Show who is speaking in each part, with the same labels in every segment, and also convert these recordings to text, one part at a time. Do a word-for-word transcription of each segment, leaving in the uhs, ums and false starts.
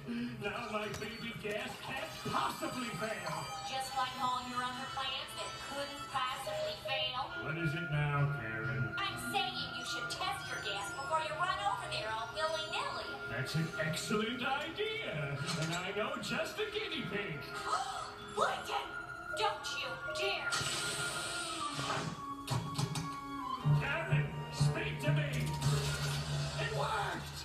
Speaker 1: Now my baby gas can't possibly fail.
Speaker 2: Just like all your other plans that couldn't possibly fail.
Speaker 1: What is it now, Karen?
Speaker 2: I'm saying you should test your gas before you run over there all willy-nilly.
Speaker 1: That's an excellent idea. And I know just a guinea pig.
Speaker 2: Plankton! Don't you dare!
Speaker 1: Karen, speak to me. It worked.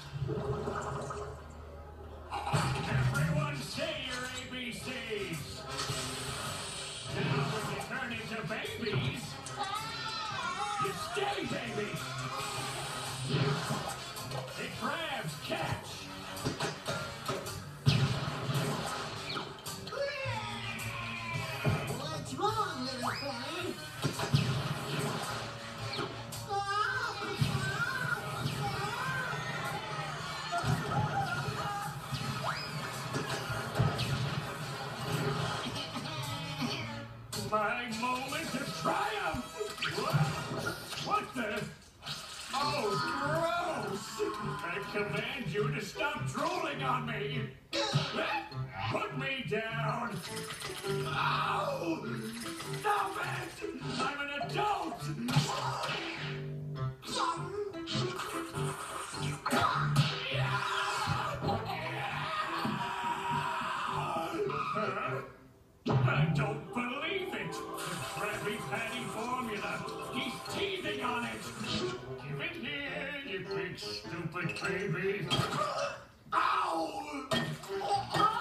Speaker 1: Everyone say your A B Cs. Now when you turn into babies, you stay babies. It grabs, catch.
Speaker 3: What's wrong, little friend?
Speaker 1: My moment of triumph! What the? Oh, gross! I command you to stop drooling on me! Put me down! Ow! Stop it! I'm an adult! Huh? I don't believe it! The Krabby Patty formula! He's teething on it! Give it here, you big stupid baby! Ow!